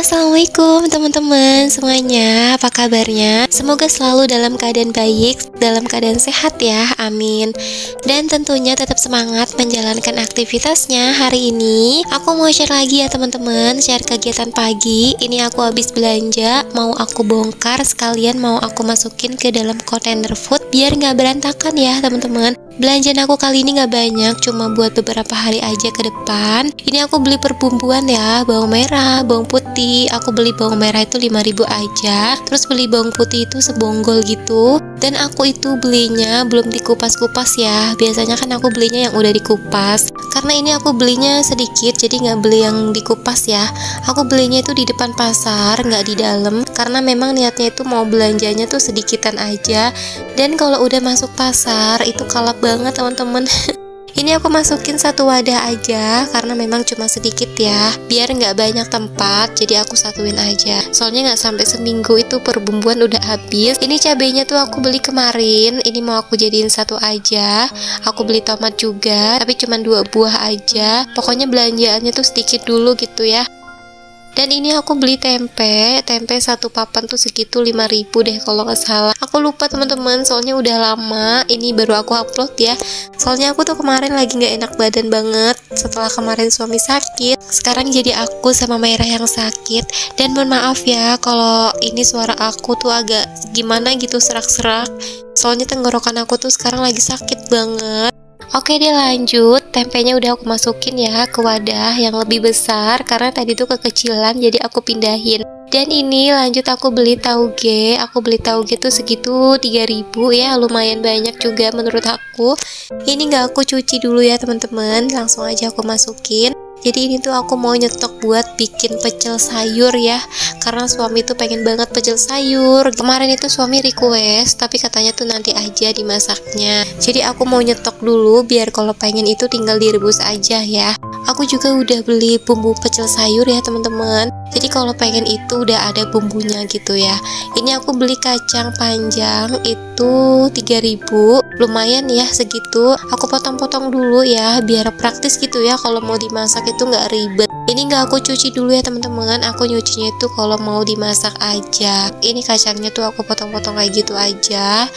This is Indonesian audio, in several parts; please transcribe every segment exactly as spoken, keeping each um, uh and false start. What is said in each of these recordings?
Assalamualaikum teman-teman semuanya, apa kabarnya? Semoga selalu dalam keadaan baik, dalam keadaan sehat ya, amin. Dan tentunya tetap semangat menjalankan aktivitasnya. Hari ini aku mau share lagi ya teman-teman, share kegiatan pagi. Ini aku habis belanja, mau aku bongkar sekalian mau aku masukin ke dalam kontainer food biar nggak berantakan ya teman-teman. Belanjaan aku kali ini nggak banyak, cuma buat beberapa hari aja ke depan. Ini aku beli perbumbuan ya, bawang merah, bawang putih. Aku beli bawang merah itu lima ribu aja, terus beli bawang putih itu sebonggol gitu. Dan aku itu belinya belum dikupas-kupas ya. Biasanya kan aku belinya yang udah dikupas. Karena ini aku belinya sedikit, jadi nggak beli yang dikupas ya. Aku belinya itu di depan pasar, nggak di dalam. Karena memang niatnya itu mau belanjanya tuh sedikitan aja. Dan kalau udah masuk pasar itu kalap banget teman-teman. Ini aku masukin satu wadah aja karena memang cuma sedikit ya, biar nggak banyak tempat, jadi aku satuin aja. Soalnya nggak sampai seminggu itu perbumbuan udah habis. Ini cabenya tuh aku beli kemarin, ini mau aku jadiin satu aja. Aku beli tomat juga, tapi cuma dua buah aja. Pokoknya belanjaannya tuh sedikit dulu gitu ya. Dan ini aku beli tempe, tempe satu papan tuh segitu lima ribu deh kalau nggak salah. Aku lupa teman-teman, soalnya udah lama. Ini baru aku upload ya. Soalnya aku tuh kemarin lagi nggak enak badan banget setelah kemarin suami sakit. Sekarang jadi aku sama Merah yang sakit. Dan mohon maaf ya kalau ini suara aku tuh agak gimana gitu, serak-serak. Soalnya tenggorokan aku tuh sekarang lagi sakit banget. Oke deh lanjut, tempenya udah aku masukin ya ke wadah yang lebih besar karena tadi tuh kekecilan jadi aku pindahin. Dan ini lanjut aku beli tauge, aku beli tauge tuh segitu tiga ribu ya, lumayan banyak juga menurut aku. Ini nggak aku cuci dulu ya teman-teman, langsung aja aku masukin. Jadi ini tuh aku mau nyetok buat bikin pecel sayur ya, karena suami tuh pengen banget pecel sayur. Kemarin itu suami request, tapi katanya tuh nanti aja dimasaknya. Jadi aku mau nyetok dulu biar kalau pengen itu tinggal direbus aja ya. Aku juga udah beli bumbu pecel sayur ya teman-teman. Jadi kalau pengen itu udah ada bumbunya gitu ya. Ini aku beli kacang panjang itu tiga ribu, lumayan ya segitu. Aku potong-potong dulu ya biar praktis gitu ya kalau mau dimasak itu nggak ribet. Ini nggak aku cuci dulu ya teman-teman, aku nyucinya itu kalau mau dimasak aja. Ini kacangnya tuh aku potong-potong kayak gitu aja.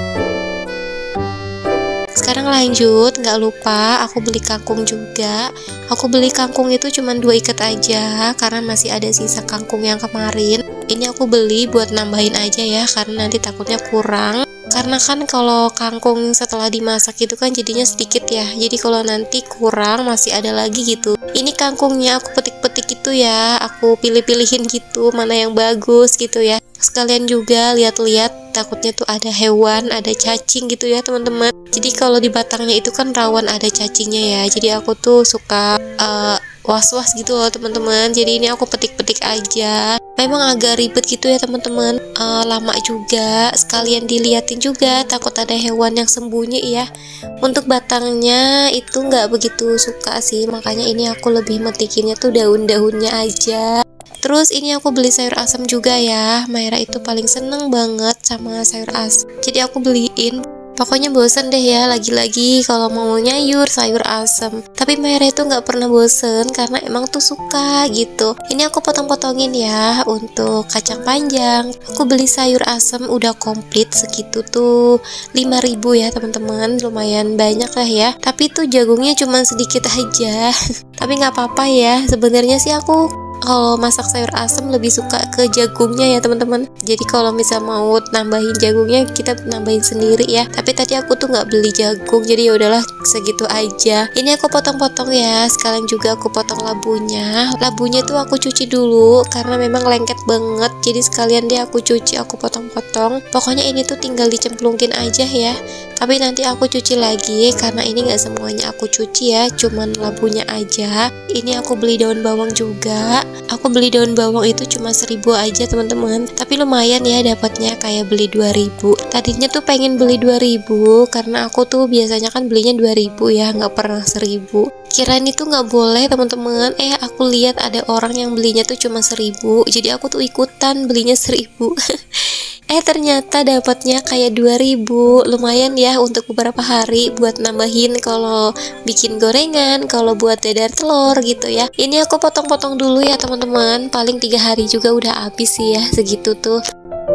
Sekarang lanjut, nggak lupa aku beli kangkung juga. Aku beli kangkung itu cuma dua ikat aja karena masih ada sisa kangkung yang kemarin. Ini aku beli buat nambahin aja ya karena nanti takutnya kurang. Karena kan kalau kangkung setelah dimasak itu kan jadinya sedikit ya. Jadi kalau nanti kurang masih ada lagi gitu. Ini kangkungnya aku petik-petik gitu ya. Aku pilih-pilihin gitu mana yang bagus gitu ya. Sekalian juga lihat-lihat takutnya tuh ada hewan, ada cacing gitu ya teman-teman. Jadi kalau di batangnya itu kan rawan ada cacingnya ya. Jadi aku tuh suka uh, was-was gitu loh teman-teman. Jadi ini aku petik-petik aja. Memang agak ribet gitu ya teman-teman, uh, lama juga. Sekalian diliatin juga, takut ada hewan yang sembunyi ya. Untuk batangnya itu nggak begitu suka sih, makanya ini aku lebih metikinnya tuh daun-daunnya aja. Terus ini aku beli sayur asam juga ya. Mayra itu paling seneng banget sama sayur asam, jadi aku beliin. Pokoknya bosen deh ya lagi-lagi kalau mau nyayur sayur asem. Tapi Mayra itu nggak pernah bosen karena emang tuh suka gitu. Ini aku potong-potongin ya untuk kacang panjang. Aku beli sayur asem udah komplit segitu tuh lima ribu ya teman-teman, lumayan banyak lah ya. Tapi tuh jagungnya cuma sedikit aja. Tapi nggak apa-apa ya. Sebenarnya sih aku kalau masak sayur asem lebih suka ke jagungnya ya teman-teman. Jadi kalau misal mau nambahin jagungnya kita nambahin sendiri ya. Tapi tadi aku tuh nggak beli jagung, jadi ya udahlah segitu aja. Ini aku potong-potong ya. Sekalian juga aku potong labunya. Labunya tuh aku cuci dulu karena memang lengket banget. Jadi sekalian deh aku cuci, aku potong-potong. Pokoknya ini tuh tinggal dicemplungin aja ya. Tapi nanti aku cuci lagi karena ini nggak semuanya aku cuci ya, cuman labunya aja. Ini aku beli daun bawang juga. Aku beli daun bawang itu cuma seribu aja teman-teman, tapi lumayan ya dapatnya, kayak beli dua ribu. Tadinya tuh pengen beli dua ribu karena aku tuh biasanya kan belinya dua ribu ya, nggak pernah seribu. Kirain itu nggak boleh teman-teman. Eh aku lihat ada orang yang belinya tuh cuma seribu, jadi aku tuh ikutan belinya seribu. Eh ternyata dapatnya kayak dua ribu. Lumayan ya untuk beberapa hari buat nambahin kalau bikin gorengan, kalau buat dadar telur gitu ya. Ini aku potong-potong dulu ya teman-teman. Paling tiga hari juga udah habis sih ya segitu tuh.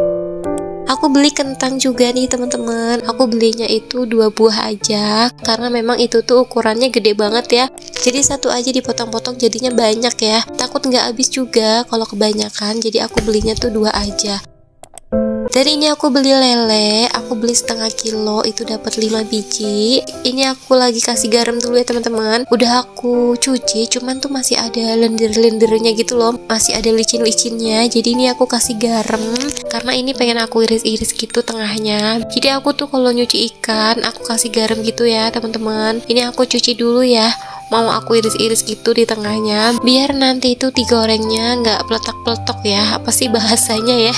Aku beli kentang juga nih teman-teman. Aku belinya itu dua buah aja karena memang itu tuh ukurannya gede banget ya. Jadi satu aja dipotong-potong jadinya banyak ya. Takut nggak habis juga kalau kebanyakan. Jadi aku belinya tuh dua aja. Dan ini aku beli lele, aku beli setengah kilo, itu dapat lima biji. Ini aku lagi kasih garam dulu ya teman-teman. Udah aku cuci, cuman tuh masih ada lendir-lendirnya gitu loh, masih ada licin-licinnya. Jadi ini aku kasih garam karena ini pengen aku iris-iris gitu tengahnya. Jadi aku tuh kalau nyuci ikan, aku kasih garam gitu ya teman-teman. Ini aku cuci dulu ya. Mau aku iris-iris gitu di tengahnya biar nanti itu digorengnya nggak peletak-peletok ya. Apa sih bahasanya ya?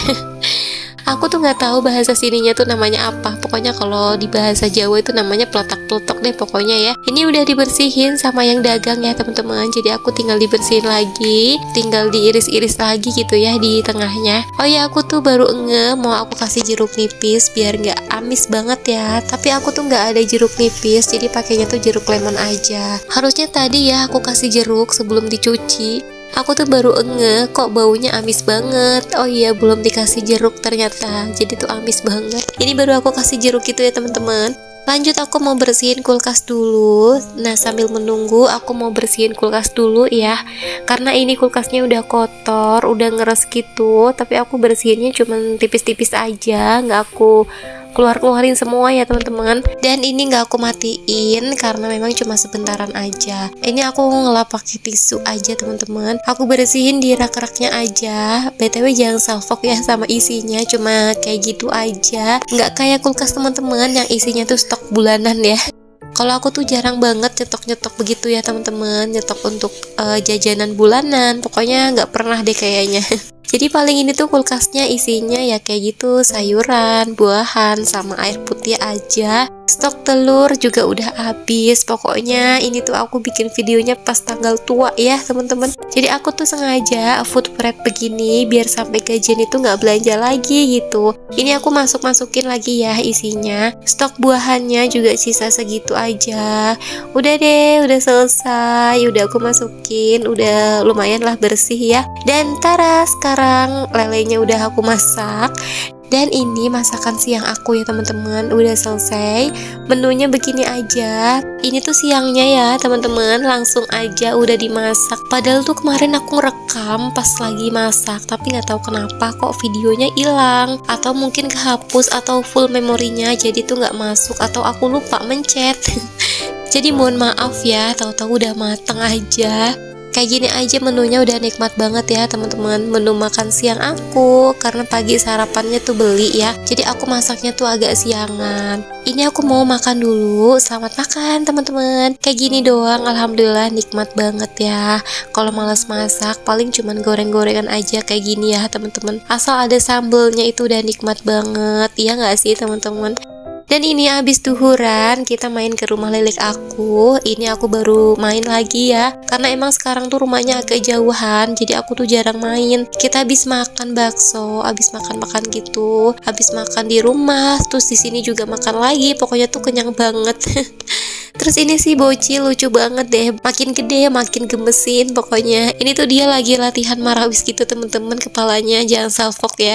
Aku tuh nggak tahu bahasa sininya tuh namanya apa. Pokoknya kalau di bahasa Jawa itu namanya peletak-peletok deh pokoknya ya. Ini udah dibersihin sama yang dagang ya teman-teman. Jadi aku tinggal dibersihin lagi, tinggal diiris-iris lagi gitu ya di tengahnya. Oh ya aku tuh baru nge mau aku kasih jeruk nipis biar nggak amis banget ya. Tapi aku tuh nggak ada jeruk nipis, jadi pakainya tuh jeruk lemon aja. Harusnya tadi ya aku kasih jeruk sebelum dicuci. Aku tuh baru enge kok baunya amis banget. Oh iya belum dikasih jeruk ternyata. Jadi tuh amis banget. Ini baru aku kasih jeruk gitu ya teman-teman. Lanjut aku mau bersihin kulkas dulu. Nah sambil menunggu aku mau bersihin kulkas dulu ya. Karena ini kulkasnya udah kotor, udah ngeres gitu. Tapi aku bersihinnya cuman tipis-tipis aja, nggak aku keluar-keluarin semua ya teman-teman. Dan ini nggak aku matiin karena memang cuma sebentaran aja. Ini aku ngelap pakai tisu aja teman-teman. Aku bersihin di rak-raknya aja. B T W jangan salfok ya sama isinya, cuma kayak gitu aja. Nggak kayak kulkas teman-teman yang isinya tuh stok bulanan ya. Kalau aku tuh jarang banget nyetok-nyetok begitu ya teman-teman, nyetok untuk uh, jajanan bulanan. Pokoknya nggak pernah deh kayaknya. Jadi paling ini tuh kulkasnya isinya ya kayak gitu, sayuran, buahan, sama air putih aja. Stok telur juga udah habis. Pokoknya ini tuh aku bikin videonya pas tanggal tua ya teman-teman. Jadi aku tuh sengaja food prep begini biar sampai gajian itu nggak belanja lagi gitu. Ini aku masuk-masukin lagi ya isinya. Stok buahannya juga sisa segitu aja. Udah deh, udah selesai. Udah aku masukin, udah lumayan lah bersih ya. Dan tara, sekarang lelenya udah aku masak. Dan ini masakan siang aku ya teman-teman, udah selesai. Menunya begini aja. Ini tuh siangnya ya teman-teman, langsung aja udah dimasak. Padahal tuh kemarin aku ngerekam pas lagi masak, tapi nggak tahu kenapa kok videonya hilang, atau mungkin kehapus atau full memorinya, jadi tuh nggak masuk, atau aku lupa mencet. Jadi mohon maaf ya, tahu-tahu udah mateng aja. Kayak gini aja menunya udah nikmat banget ya teman-teman. Menu makan siang aku, karena pagi sarapannya tuh beli ya, jadi aku masaknya tuh agak siangan. Ini aku mau makan dulu. Selamat makan teman-teman. Kayak gini doang, alhamdulillah nikmat banget ya. Kalau malas masak paling cuman goreng-gorengan aja kayak gini ya teman-teman. Asal ada sambelnya itu udah nikmat banget. Iya nggak sih teman-teman? Dan ini abis duhuran kita main ke rumah lilik aku. Ini aku baru main lagi ya, karena emang sekarang tuh rumahnya agak jauhan, jadi aku tuh jarang main. Kita habis makan bakso, habis makan-makan gitu, habis makan di rumah, terus di sini juga makan lagi. Pokoknya tuh kenyang banget. Terus ini sih bocil lucu banget deh, makin gede makin gemesin. Pokoknya ini tuh dia lagi latihan marawis gitu temen-temen, kepalanya jangan salfok ya.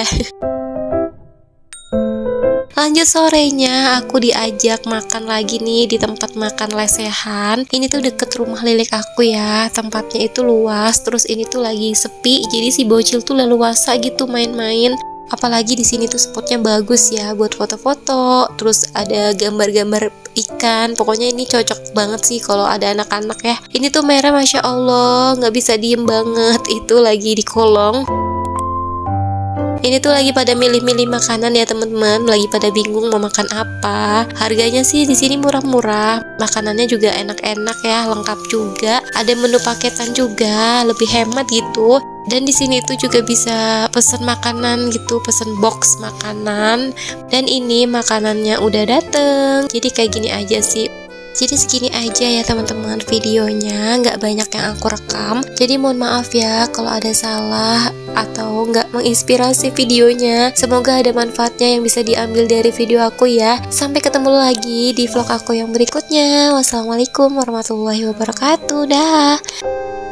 Lanjut sorenya aku diajak makan lagi nih di tempat makan lesehan. Ini tuh deket rumah lilik aku ya. Tempatnya itu luas, terus ini tuh lagi sepi. Jadi si bocil tuh leluasa gitu main-main. Apalagi di sini tuh spotnya bagus ya buat foto-foto. Terus ada gambar-gambar ikan. Pokoknya ini cocok banget sih kalau ada anak-anak ya. Ini tuh merah masya Allah, nggak bisa diem banget. Itu lagi di kolong. Ini tuh lagi pada milih-milih makanan ya teman-teman, lagi pada bingung mau makan apa. Harganya sih di sini murah-murah, makanannya juga enak-enak ya, lengkap juga. Ada menu paketan juga, lebih hemat gitu. Dan di sini tuh juga bisa pesan makanan gitu, pesan box makanan. Dan ini makanannya udah dateng. Jadi kayak gini aja sih. Jadi segini aja ya teman-teman videonya, nggak banyak yang aku rekam. Jadi mohon maaf ya kalau ada salah atau nggak menginspirasi videonya. Semoga ada manfaatnya yang bisa diambil dari video aku ya. Sampai ketemu lagi di vlog aku yang berikutnya. Wassalamualaikum warahmatullahi wabarakatuh. Dah.